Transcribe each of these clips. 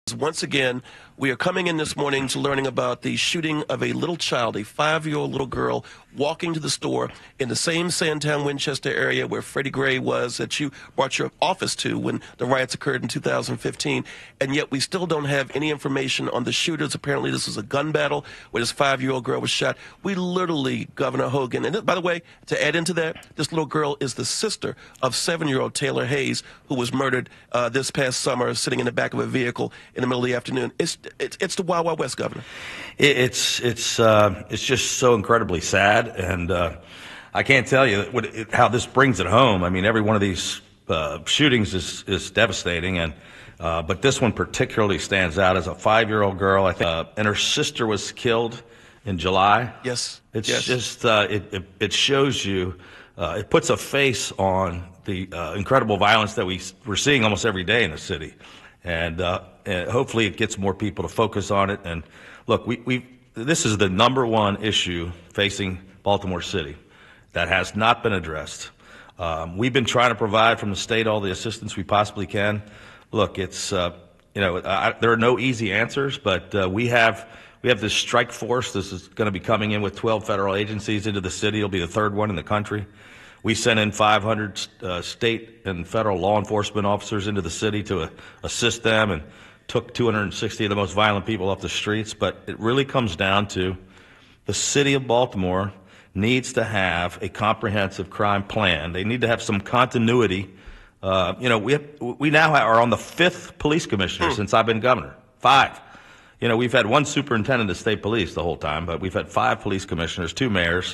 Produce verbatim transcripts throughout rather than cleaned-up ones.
Once again, we are coming in this morning to learning about the shooting of a little child, a five-year-old little girl, walking to the store in the same Sandtown, Winchester area where Freddie Gray was that you brought your office to when the riots occurred in two thousand fifteen. And yet we still don't have any information on the shooters. Apparently this was a gun battle where this five-year-old girl was shot. We literally, Governor Hogan, and by the way, to add into that, this little girl is the sister of seven-year-old Taylor Hayes, who was murdered uh, this past summer sitting in the back of a vehicle in the middle of the afternoon. It's it's, it's the Wild Wild West, Governor. It's it's uh, it's just so incredibly sad, and uh, I can't tell you what it, how this brings it home. I mean, every one of these uh, shootings is is devastating, and uh, but this one particularly stands out as a five-year-old girl. I think, uh, and her sister was killed in July. Yes, it's yes. just uh, it, it it shows you. Uh, it puts a face on the uh, incredible violence that we we're seeing almost every day in the city. And, uh, and hopefully it gets more people to focus on it. And look, we, we this is the number one issue facing Baltimore City that has not been addressed. Um, we've been trying to provide from the state all the assistance we possibly can. Look, it's uh, you know I, there are no easy answers, but uh, we have we have this strike force. This is going to be coming in with twelve federal agencies into the city. It'll be the third one in the country. We sent in five hundred uh, state and federal law enforcement officers into the city to uh, assist them, and took two hundred sixty of the most violent people off the streets. But it really comes down to the city of Baltimore needs to have a comprehensive crime plan. They need to have some continuity. Uh, you know, we have, we now are on the fifth police commissioner mm. since I've been governor. Five. You know, we've had one superintendent of state police the whole time, but we've had five police commissioners, two mayors.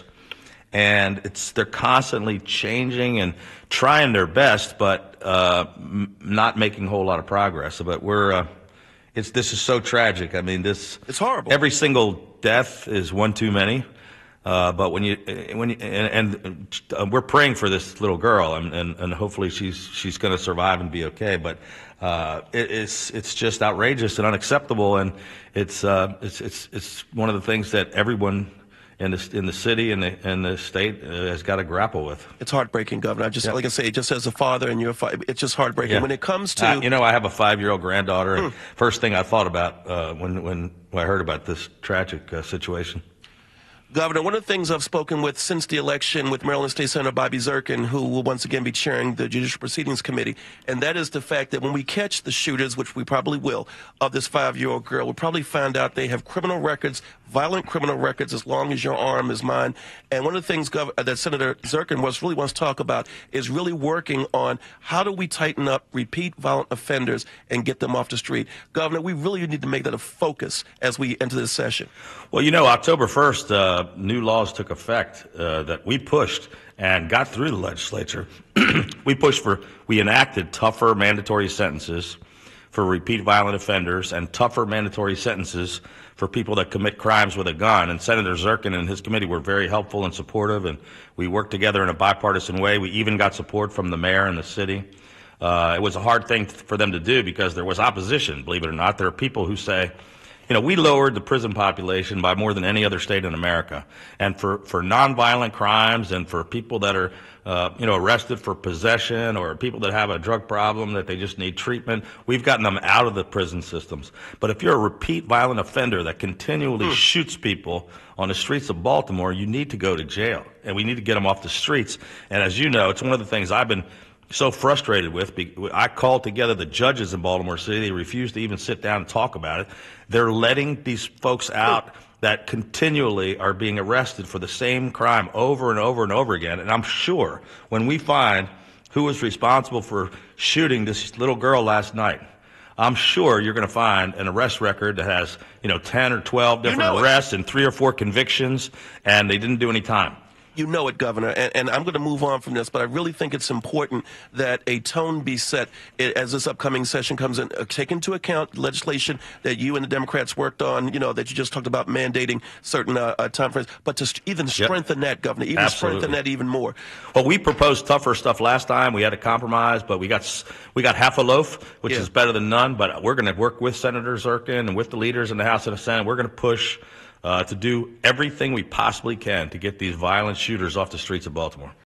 And it's they're constantly changing and trying their best, but uh, m not making a whole lot of progress. But we're uh, it's this is so tragic. I mean, this it's horrible. Every single death is one too many. Uh, but when you when you, and, and uh, we're praying for this little girl, and and, and hopefully she's she's going to survive and be okay. But uh, it, it's it's just outrageous and unacceptable, and it's uh, it's it's it's one of the things that everyone in the in the city and the and the state uh, has got to grapple with. It's heartbreaking, Governor. I just yep. like I say, just as a father and you're a fa it's just heartbreaking. Yeah. When it comes to uh, you know, I have a five-year-old granddaughter, and hmm. first thing I thought about uh, when when when I heard about this tragic uh, situation. Governor, one of the things I've spoken with since the election with Maryland State Senator Bobby Zirkin, who will once again be chairing the Judicial Proceedings Committee, and that is the fact that when we catch the shooters, which we probably will, of this five-year-old girl, we'll probably find out they have criminal records, violent criminal records, as long as your arm is mine. And one of the things Gov that Senator Zirkin was really wants to talk about is really working on how do we tighten up repeat violent offenders and get them off the street. Governor, we really need to make that a focus as we enter this session. Well, you know, October first, uh, new laws took effect uh, that we pushed and got through the legislature. we pushed for, we enacted tougher mandatory sentences for repeat violent offenders and tougher mandatory sentences for people that commit crimes with a gun. And Senator Zirkin and his committee were very helpful and supportive, and we worked together in a bipartisan way. We even got support from the mayor and the city. Uh, it was a hard thing for them to do because there was opposition, believe it or not. There are people who say, you know, we lowered the prison population by more than any other state in America. And for, for nonviolent crimes and for people that are, uh, you know, arrested for possession, or people that have a drug problem that they just need treatment, we've gotten them out of the prison systems. But if you're a repeat violent offender that continually mm. shoots people on the streets of Baltimore, you need to go to jail. And we need to get them off the streets. And as you know, it's one of the things I've been so frustrated with. I called together the judges in Baltimore City. They refused to even sit down and talk about it. They're letting these folks out that continually are being arrested for the same crime over and over and over again. And I'm sure when we find who was responsible for shooting this little girl last night, I'm sure you're going to find an arrest record that has, you know, ten or twelve different you know arrests and three or four convictions, and they didn't do any time. You know it, Governor, and, and I'm going to move on from this, but I really think it's important that a tone be set as this upcoming session comes in. Uh, take into account legislation that you and the Democrats worked on, you know, that you just talked about mandating certain uh, uh, time frames, but to st even strengthen yep. that, Governor, even Absolutely. strengthen that even more. Well, we proposed tougher stuff last time. We had a compromise, but we got we got half a loaf, which yeah. is better than none, but we're going to work with Senator Zirkin and with the leaders in the House and the Senate. We're going to push Uh, to do everything we possibly can to get these violent shooters off the streets of Baltimore.